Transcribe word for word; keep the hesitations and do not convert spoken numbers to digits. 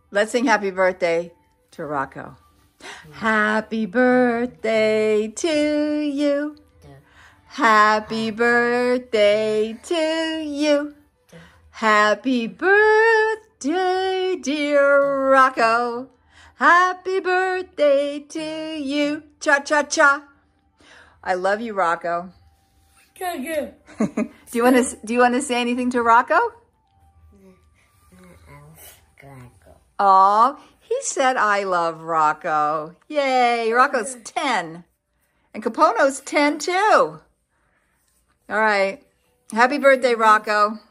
Let's sing happy birthday to Rocco. Happy birthday to you. Happy birthday to you. Happy birthday, dear Rocco. Happy birthday to you. Cha-cha-cha. I love you, Rocco. do you want to do you want to say anything to Rocco? Oh, he said I love Rocco. Yay, Rocco's ten. And Capono's ten too. All right. Happy birthday, Rocco.